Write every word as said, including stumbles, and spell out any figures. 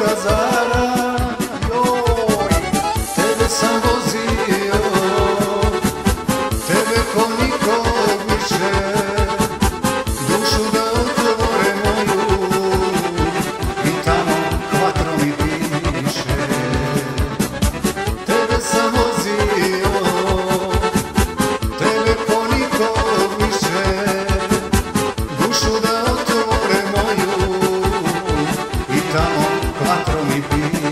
Gazara, joj, tebe sam vozio, tebe ko nikog više, dušu da otvore moju i tamo kvatro mi piše. Tebe sam vozio, tebe ko nikog više, dušu da otvore moju i tamo quattro mi piše.